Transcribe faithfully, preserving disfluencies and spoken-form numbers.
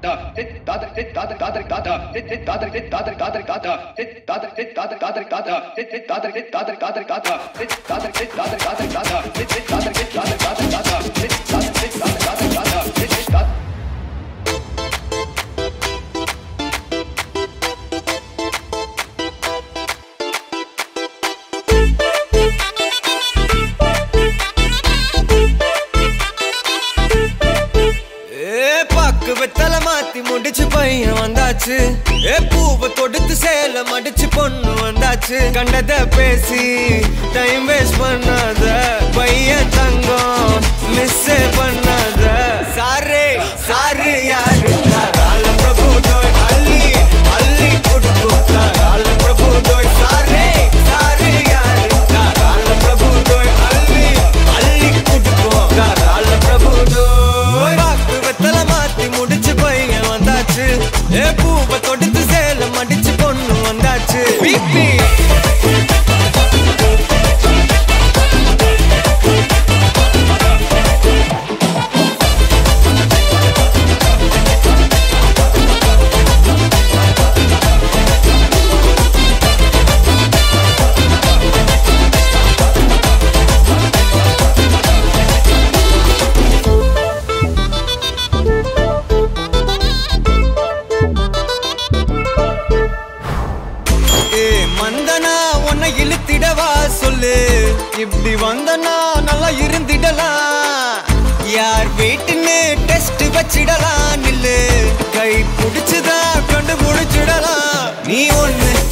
வெத்தல மாத்தி முடிச்சு பையன் வந்தாச்சு. ஏ பூவை தொடுத்து சேல மடிச்சு பொண்ணு வந்தாச்சு. கண்டத பேசி டைம் வேஸ்ட் பண்ணாத பையன் தங்கம் மிஸ் பண்ணாத. சாரே சாரு யாரு கால பிரபு தோய் அள்ளி அள்ளி கொடுக்கும் கால பிரபு தோய். சாரே சாரு யாரு கால பிரபு தோய் அள்ளி அள்ளி கொடுக்கும் கால பிரபு தோய். பாக்கு வெத்தல மாத்தி முடிச்சு பையன் வந்தாச்சு. ஏ பூவை தொடுத்து சேல மடிச்சு பொண்ணு வந்தாச்சு. பிபி வந்தனா உன்னை இழுத்திடவா சொல்லு. இப்படி வந்தனா நல்லா இருந்திடலாம். யார் வீட்டுன்னு டெஸ்ட் வச்சிடலாம். நில்லு கை பிடிச்சுதான் கண்டு முடிச்சிடலாம். நீ ஒண்ணு